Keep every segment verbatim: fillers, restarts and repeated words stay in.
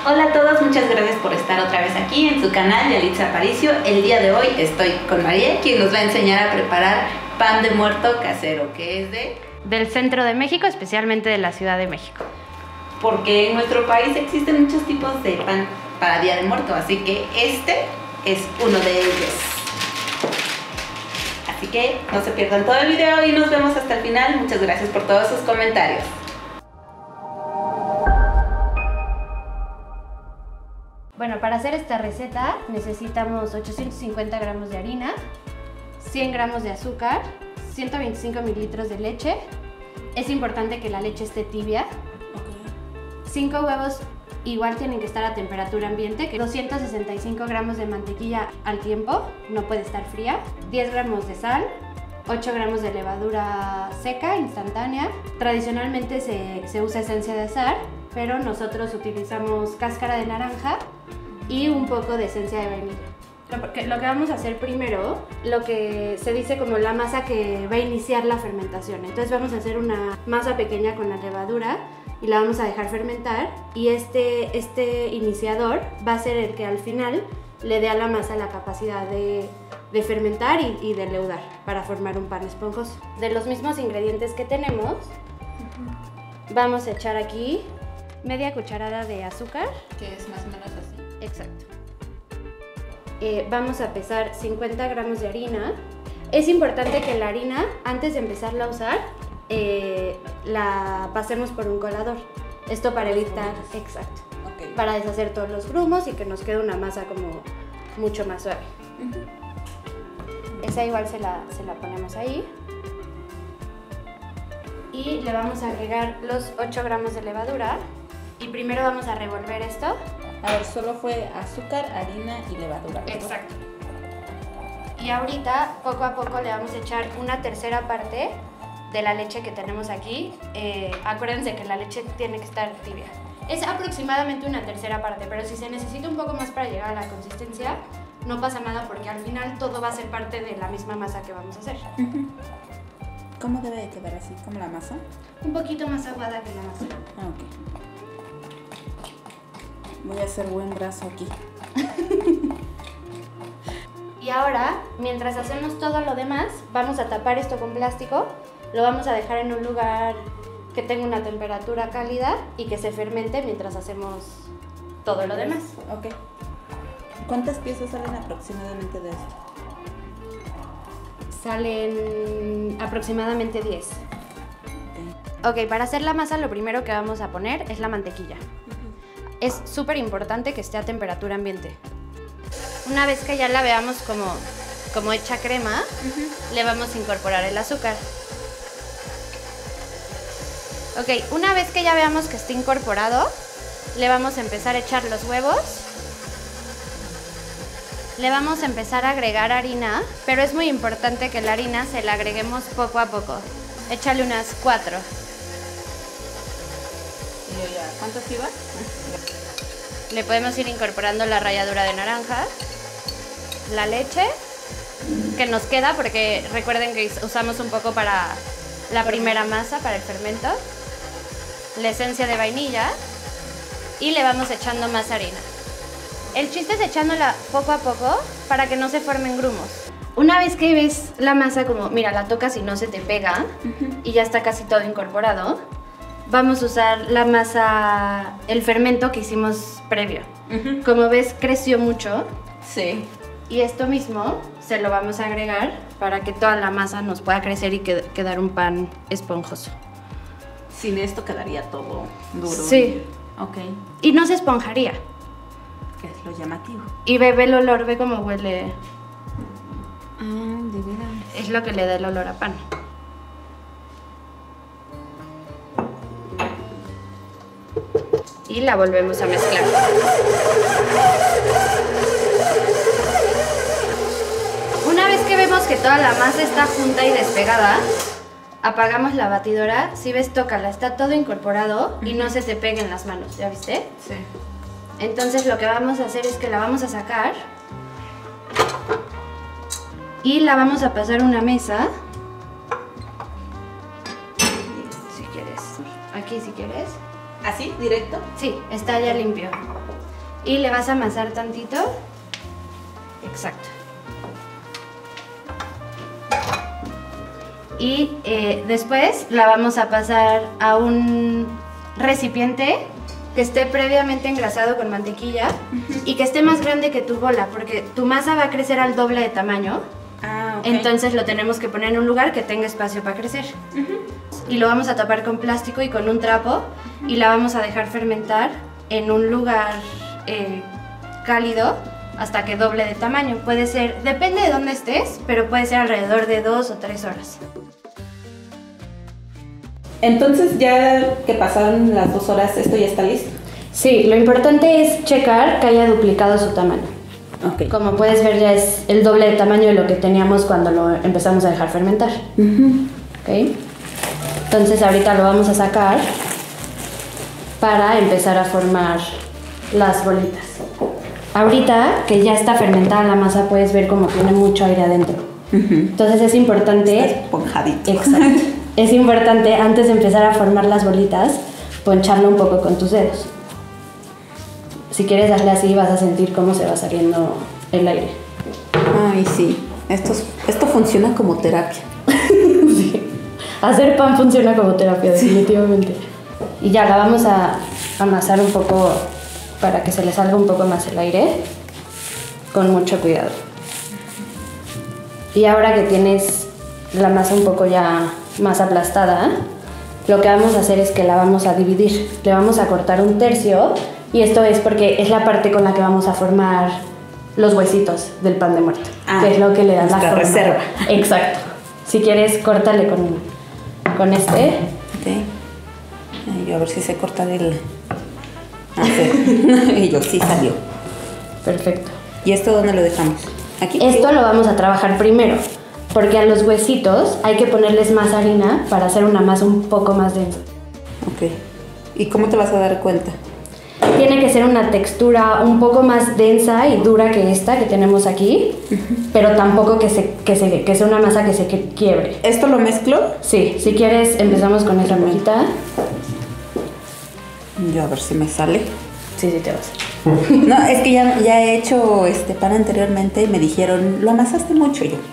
Hola a todos, muchas gracias por estar otra vez aquí en su canal Yalitza Aparicio. El día de hoy estoy con María, quien nos va a enseñar a preparar pan de muerto casero, que es de... del centro de México, especialmente de la Ciudad de México. Porque en nuestro país existen muchos tipos de pan para Día de Muerto, así que este es uno de ellos. Así que no se pierdan todo el video y nos vemos hasta el final. Muchas gracias por todos sus comentarios. Bueno, para hacer esta receta necesitamos ochocientos cincuenta gramos de harina, cien gramos de azúcar, ciento veinticinco mililitros de leche. Es importante que la leche esté tibia. cinco huevos igual tienen que estar a temperatura ambiente, que doscientos sesenta y cinco gramos de mantequilla al tiempo, no puede estar fría, diez gramos de sal, ocho gramos de levadura seca instantánea. Tradicionalmente se, se usa esencia de azahar, pero nosotros utilizamos cáscara de naranja y un poco de esencia de vainilla. Lo que, lo que vamos a hacer primero, lo que se dice como la masa que va a iniciar la fermentación. Entonces vamos a hacer una masa pequeña con la levadura y la vamos a dejar fermentar, y este, este iniciador va a ser el que al final le dé a la masa la capacidad de, de fermentar y, y de leudar para formar un pan esponjoso. De los mismos ingredientes que tenemos, vamos a echar aquí media cucharada de azúcar. Que es más o menos así. Exacto. Eh, vamos a pesar cincuenta gramos de harina. Es importante que la harina, antes de empezarla a usar, eh, la pasemos por un colador. Esto para evitar, exacto, okay, para deshacer todos los grumos y que nos quede una masa como mucho más suave. Uh-huh. Esa igual se la, se la ponemos ahí. Y le vamos a agregar los ocho gramos de levadura. Y primero vamos a revolver esto. A ver, solo fue azúcar, harina y levadura, ¿verdad? Exacto. Y ahorita, poco a poco, le vamos a echar una tercera parte de la leche que tenemos aquí. Eh, acuérdense que la leche tiene que estar tibia. Es aproximadamente una tercera parte, pero si se necesita un poco más para llegar a la consistencia, no pasa nada, porque al final todo va a ser parte de la misma masa que vamos a hacer. Uh-huh. ¿Cómo debe de quedar así? ¿Como la masa? Un poquito más aguada que la masa. Ah, ok. Voy a hacer buen brazo aquí. Y ahora, mientras hacemos todo lo demás, vamos a tapar esto con plástico. Lo vamos a dejar en un lugar que tenga una temperatura cálida y que se fermente mientras hacemos todo lo demás. Ok. ¿Cuántas piezas salen aproximadamente de esto? Salen aproximadamente diez. Okay. Ok, para hacer la masa lo primero que vamos a poner es la mantequilla. Uh-huh. Es súper importante que esté a temperatura ambiente. Una vez que ya la veamos como, como hecha crema, uh-huh, le vamos a incorporar el azúcar. Ok, una vez que ya veamos que está incorporado, le vamos a empezar a echar los huevos. Le vamos a empezar a agregar harina, pero es muy importante que la harina se la agreguemos poco a poco. Échale unas cuatro. ¿Y yo ya? ¿Cuántas iba? Le podemos ir incorporando la ralladura de naranja, la leche que nos queda, porque recuerden que usamos un poco para la primera masa, para el fermento, la esencia de vainilla, y le vamos echando más harina. El chiste es echándola poco a poco para que no se formen grumos. Una vez que ves la masa como, mira, la tocas y no se te pega, uh-huh, y ya está casi todo incorporado, vamos a usar la masa, el fermento que hicimos previo. Uh-huh. Como ves, creció mucho. Sí. Y esto mismo se lo vamos a agregar para que toda la masa nos pueda crecer y qued- quedar un pan esponjoso. Sin esto quedaría todo duro. Sí. Ok. Y no se esponjaría. Que es lo llamativo. Y ve, ve el olor, ve cómo huele. Ah, de veras. Es lo que le da el olor a pan. Y la volvemos a mezclar. Una vez que vemos que toda la masa está junta y despegada, apagamos la batidora. Si ves, tócala, está todo incorporado, uh-huh, y no se te peguen las manos, ¿ya viste? Sí. Entonces lo que vamos a hacer es que la vamos a sacar y la vamos a pasar a una mesa. Si quieres, aquí si quieres. ¿Así? ¿Directo? Sí, está ya limpio. y le vas a amasar tantito. Exacto. Y eh, después la vamos a pasar a un recipiente que esté previamente engrasado con mantequilla uh-huh. y que esté más grande que tu bola, porque tu masa va a crecer al doble de tamaño. Ah, okay. Entonces lo tenemos que poner en un lugar que tenga espacio para crecer. Uh-huh. Y lo vamos a tapar con plástico y con un trapo uh-huh. y la vamos a dejar fermentar en un lugar eh, cálido hasta que doble de tamaño. Puede ser, depende de dónde estés, pero puede ser alrededor de dos o tres horas. Entonces, ya que pasaron las dos horas, ¿esto ya está listo? Sí, lo importante es checar que haya duplicado su tamaño. Okay. Como puedes ver, ya es el doble de tamaño de lo que teníamos cuando lo empezamos a dejar fermentar. Uh-huh. Okay. Entonces, ahorita lo vamos a sacar para empezar a formar las bolitas. Ahorita que ya está fermentada la masa, puedes ver como tiene mucho aire adentro. Uh-huh. Entonces es importante... Está esponjadito. Exacto. Es importante, antes de empezar a formar las bolitas, poncharlo un poco con tus dedos. Si quieres darle así, vas a sentir cómo se va saliendo el aire. Ay, sí. Esto, esto funciona como terapia. Sí. Hacer pan funciona como terapia, definitivamente. Sí. Y ya la vamos a amasar un poco para que se le salga un poco más el aire, con mucho cuidado. Y ahora que tienes la masa un poco ya más aplastada, lo que vamos a hacer es que la vamos a dividir. Le vamos a cortar un tercio, y esto es porque es la parte con la que vamos a formar los huesitos del pan de muerto, ah, que es lo que le da la forma. Reserva. Exacto. Si quieres, córtale con, con este. Okay. Ay, yo a ver si sé cortar el... Ah, sí. Y yo, sí salió. Perfecto. ¿Y esto dónde lo dejamos? ¿Aquí? Esto lo vamos a trabajar primero, porque a los huesitos hay que ponerles más harina para hacer una masa un poco más densa. Ok. ¿Y cómo te vas a dar cuenta? Tiene que ser una textura un poco más densa y dura que esta que tenemos aquí, uh-huh. pero tampoco que, se, que, se, que sea una masa que se quiebre. ¿Esto lo mezclo? Sí, si quieres empezamos con esta hojita. Yo a ver si me sale. Sí, sí te vas. No, es que ya, ya he hecho este pan anteriormente y me dijeron, lo amasaste mucho. Yo,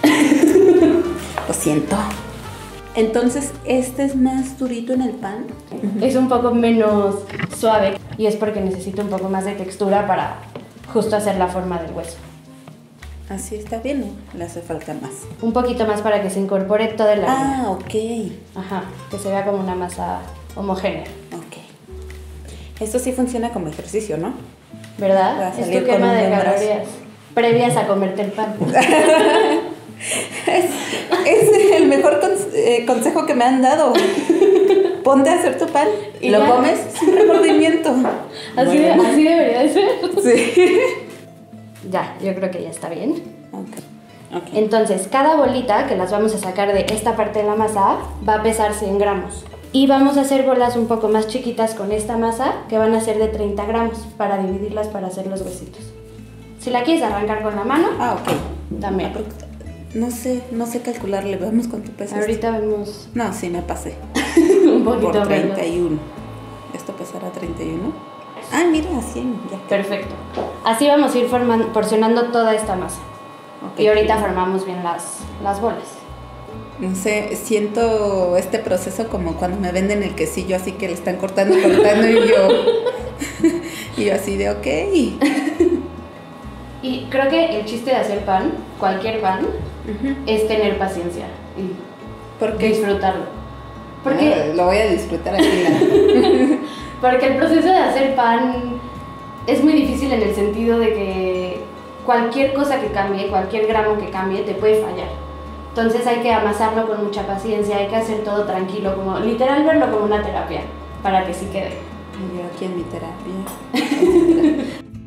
lo siento. Entonces, ¿este es más durito en el pan? Es un poco menos suave y es porque necesito un poco más de textura para justo hacer la forma del hueso. Así está bien, ¿no? Le hace falta más. Un poquito más para que se incorpore toda la harina. Ah, ok. Ajá, que se vea como una masa homogénea. Ok. Esto sí funciona como ejercicio, ¿no? ¿Verdad? Es tu quema de calorías previas a comerte el pan. es, es el mejor con, eh, consejo que me han dado. Ponte a hacer tu pan y lo ya comes sin remordimiento. Así, de, así debería de ser. Sí. Ya, yo creo que ya está bien. Okay. Okay. Entonces, cada bolita que las vamos a sacar de esta parte de la masa va a pesar cien gramos. Y vamos a hacer bolas un poco más chiquitas con esta masa, que van a ser de treinta gramos, para dividirlas para hacer los huesitos. Si la quieres arrancar con la mano, ah, ok. También. No sé, no sé calcularle, veamos cuánto pesa. Ahorita esto. Vemos. No, sí, me pasé. Un poquito por treinta y uno. ¿Esto pesará treinta y uno? Ah, mira, cien, ya. Perfecto. Así vamos a ir formando, porcionando toda esta masa. Okay. Y ahorita formamos bien las, las bolas. No sé, siento este proceso como cuando me venden el quesillo, así que le están cortando, cortando y yo, y yo así de ok. Y creo que el chiste de hacer pan, cualquier pan, uh-huh. es tener paciencia y ¿por qué? Disfrutarlo. Porque ah, lo voy a disfrutar aquí. Porque el proceso de hacer pan es muy difícil en el sentido de que cualquier cosa que cambie, cualquier gramo que cambie, te puede fallar. Entonces hay que amasarlo con mucha paciencia, hay que hacer todo tranquilo, como literal verlo como una terapia, para que sí quede. Yo aquí en mi terapia.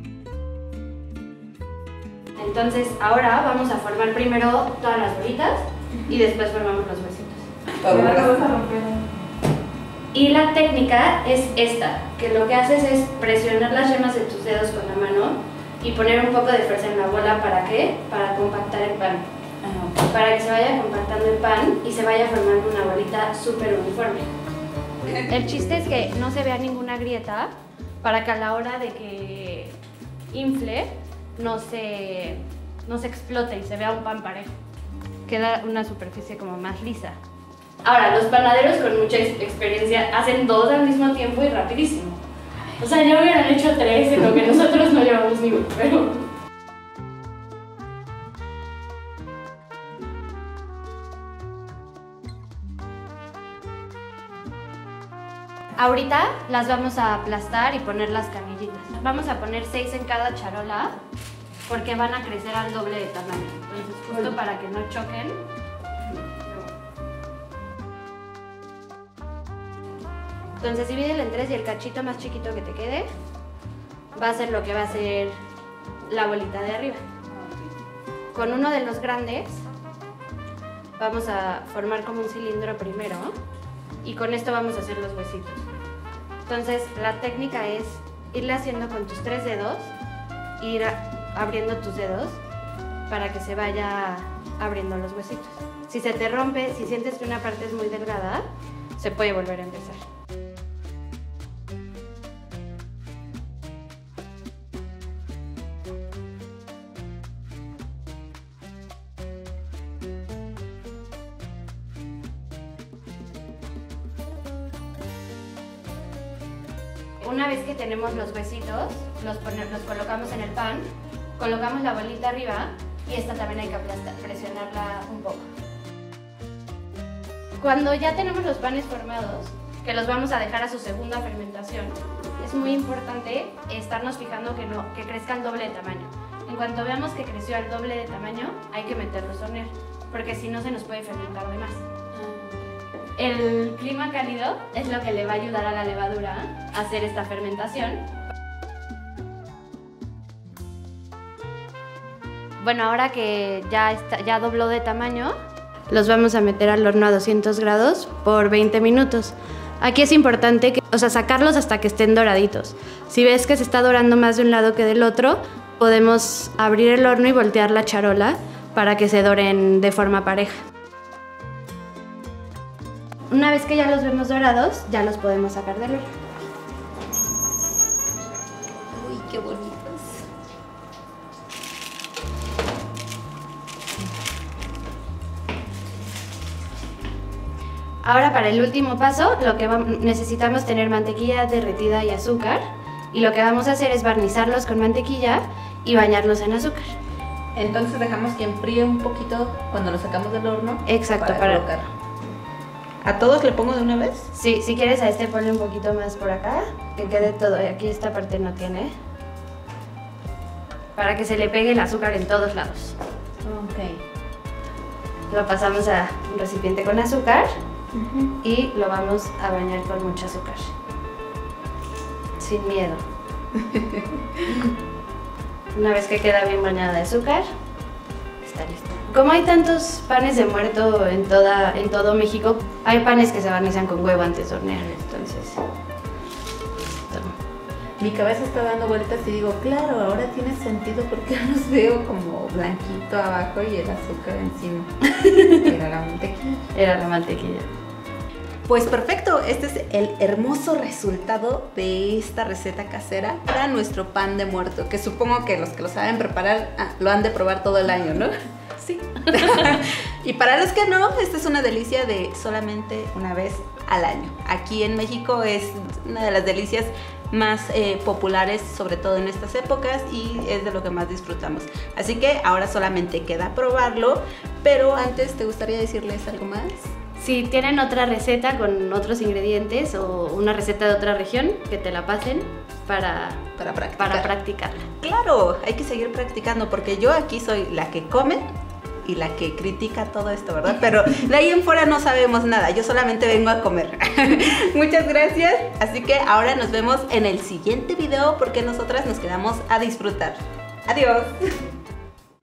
Entonces ahora vamos a formar primero todas las bolitas y después formamos los huesitos. Oh, vas a romper. Y la técnica es esta, que lo que haces es presionar las yemas de tus dedos con la mano y poner un poco de fuerza en la bola. ¿Para qué? Para compactar el pan. Para que se vaya compactando el pan y se vaya formando una bolita súper uniforme. El chiste es que no se vea ninguna grieta para que a la hora de que infle no se, no se explote y se vea un pan parejo. Queda una superficie como más lisa. Ahora, los panaderos con mucha experiencia hacen dos al mismo tiempo y rapidísimo. O sea, ya hubieran hecho tres en lo que nosotros no llevamos ni uno, pero... Ahorita las vamos a aplastar y poner las canillitas. Vamos a poner seis en cada charola porque van a crecer al doble de tamaño. Entonces, justo para que no choquen. Entonces, divídelo en tres y el cachito más chiquito que te quede va a ser lo que va a ser la bolita de arriba. Con uno de los grandes vamos a formar como un cilindro primero y con esto vamos a hacer los huesitos. Entonces, la técnica es irle haciendo con tus tres dedos, ir abriendo tus dedos para que se vaya abriendo los huesitos. Si se te rompe, si sientes que una parte es muy delgada, se puede volver a empezar. Una vez que tenemos los huesitos, los, poner, los colocamos en el pan, colocamos la bolita arriba y esta también hay que aplastar, presionarla un poco. Cuando ya tenemos los panes formados, que los vamos a dejar a su segunda fermentación, es muy importante estarnos fijando que, no, que crezca al doble de tamaño. En cuanto veamos que creció al doble de tamaño, hay que meterlos a hornear, porque si no se nos puede fermentar de más. El clima cálido es lo que le va a ayudar a la levadura a hacer esta fermentación. Bueno, ahora que ya, está, ya dobló de tamaño, los vamos a meter al horno a doscientos grados por veinte minutos. Aquí es importante que, o sea, sacarlos hasta que estén doraditos. Si ves que se está dorando más de un lado que del otro, podemos abrir el horno y voltear la charola para que se doren de forma pareja. Una vez que ya los vemos dorados, ya los podemos sacar del horno. Uy, qué bonitos. Ahora para el último paso, lo que vamos, necesitamos tener mantequilla derretida y azúcar. Y lo que vamos a hacer es barnizarlos con mantequilla y bañarlos en azúcar. Entonces dejamos que enfríe un poquito cuando lo sacamos del horno. Exacto, para, para colocar. ¿A todos le pongo de una vez? Sí, si quieres a este ponle un poquito más por acá, que quede todo, aquí esta parte no tiene. Para que se le pegue el azúcar en todos lados. Ok. Lo pasamos a un recipiente con azúcar uh-huh. y lo vamos a bañar con mucho azúcar. Sin miedo. Una vez que queda bien bañada de azúcar, está listo. Como hay tantos panes de muerto en, toda, en todo México, hay panes que se barnizan con huevo antes de hornear, entonces... Toma. Mi cabeza está dando vueltas y digo, claro, ahora tiene sentido porque los veo como blanquito abajo y el azúcar encima. Era la mantequilla. Era la mantequilla. Pues perfecto, este es el hermoso resultado de esta receta casera para nuestro pan de muerto, que supongo que los que lo saben preparar ah, lo han de probar todo el año, ¿no? Sí. Y para los que no, esta es una delicia de solamente una vez al año. Aquí en México es una de las delicias más eh, populares, sobre todo en estas épocas, y es de lo que más disfrutamos. Así que ahora solamente queda probarlo, pero antes, ¿te gustaría decirles algo más? Si tienen otra receta con otros ingredientes o una receta de otra región, que te la pasen para, para, practicar. para practicarla. Claro, hay que seguir practicando porque yo aquí soy la que come y la que critica todo esto, ¿verdad? Pero de ahí en fuera no sabemos nada, yo solamente vengo a comer. Muchas gracias, así que ahora nos vemos en el siguiente video porque nosotras nos quedamos a disfrutar. Adiós.